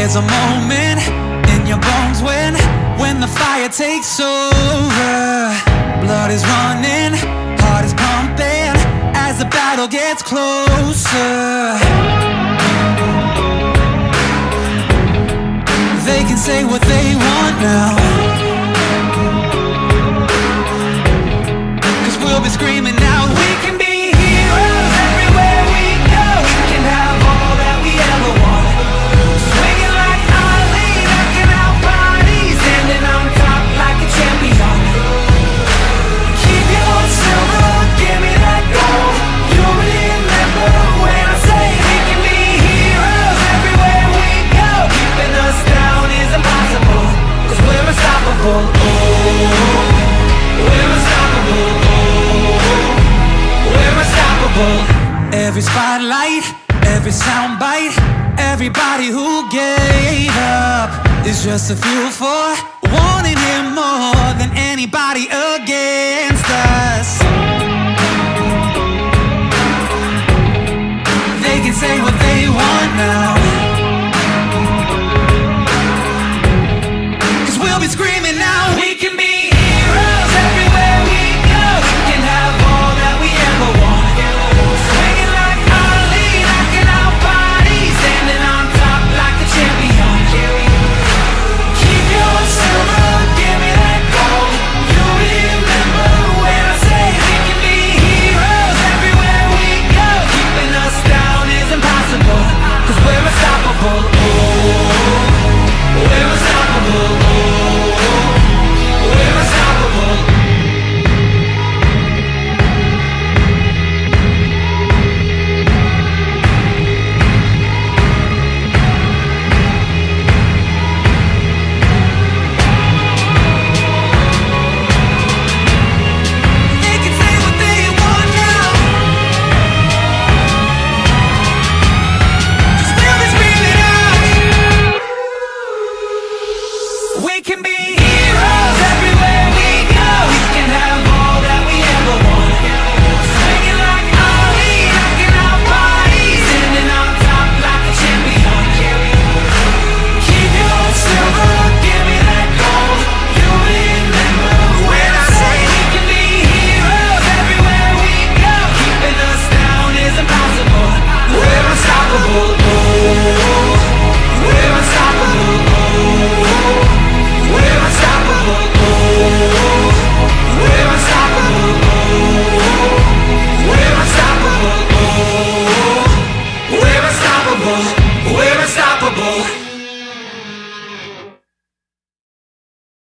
There's a moment in your bones when the fire takes over. Blood is running, heart is pumping as the battle gets closer. They can say what they want now, 'cause we'll be screaming out, we can be heroes everywhere we go. We can have all that we ever want. Swinging like Ali, knocking out bodies, standing on top like a champion. Keep your silver, give me that gold. You'll remember when I say we can be heroes everywhere we go. Keeping us down is impossible, 'cause we're unstoppable. Oh, we're unstoppable. Oh, we're unstoppable. Every spotlight, every soundbite, everybody who gave up is just a fuel for wanting him more than anybody against us. They can say what they want now, 'cause we'll be screaming now, we can be heroes everywhere we go. We can have all that we ever want. Swinging like Ali, knocking out bodies, standing on top like a champion. Keep your silver, give me that gold. You'll remember when I say we can be heroes everywhere we go. Keeping us down is impossible, 'cause we're unstoppable. Oh, we're unstoppable. Oh, we're unstoppable. They can say what they want now, 'cause we'll be screaming out, we can be heroes everywhere we go. We can have all that we ever want. Swinging like Ali, knocking out bodies, standing on top like a champion. Keep your silver, give me that gold. You'll remember when I say we can be heroes everywhere we go. Keeping us down is impossible. We're unstoppable. Oh, we're unstoppable. Oh, we're unstoppable. Oh, we're unstoppable. Oh, we're unstoppable. Oh, we're unstoppable. We're unstoppable.